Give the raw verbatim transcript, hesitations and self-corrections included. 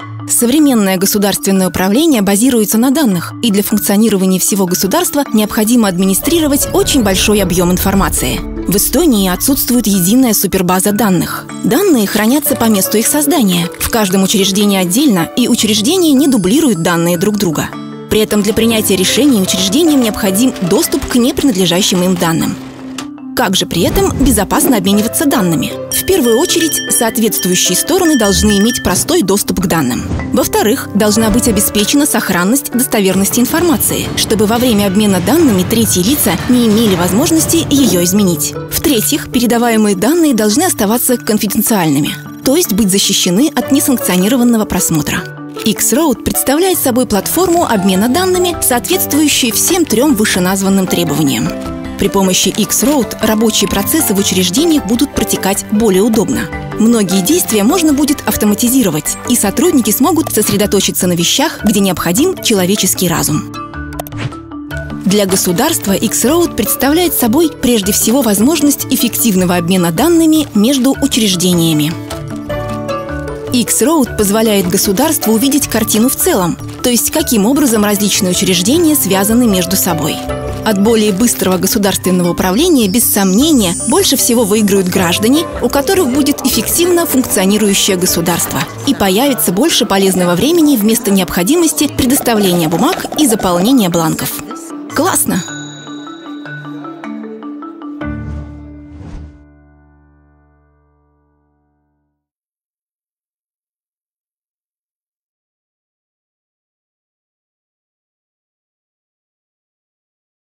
Современное государственное управление базируется на данных, и для функционирования всего государства необходимо администрировать очень большой объем информации. В Эстонии отсутствует единая супербаза данных. Данные хранятся по месту их создания, в каждом учреждении отдельно, и учреждения не дублируют данные друг друга. При этом для принятия решений учреждениям необходим доступ к непринадлежащим им данным. Как же при этом безопасно обмениваться данными? В первую очередь, соответствующие стороны должны иметь простой доступ к данным. Во-вторых, должна быть обеспечена сохранность достоверности информации, чтобы во время обмена данными третьи лица не имели возможности ее изменить. В-третьих, передаваемые данные должны оставаться конфиденциальными, то есть быть защищены от несанкционированного просмотра. X-Road представляет собой платформу обмена данными, соответствующую всем трем вышеназванным требованиям. При помощи X-Road рабочие процессы в учреждениях будут протекать более удобно. Многие действия можно будет автоматизировать, и сотрудники смогут сосредоточиться на вещах, где необходим человеческий разум. Для государства X-Road представляет собой прежде всего возможность эффективного обмена данными между учреждениями. X-Road позволяет государству увидеть картину в целом, то есть каким образом различные учреждения связаны между собой. От более быстрого государственного управления, без сомнения, больше всего выиграют граждане, у которых будет эффективно функционирующее государство, и появится больше полезного времени вместо необходимости предоставления бумаг и заполнения бланков. Классно!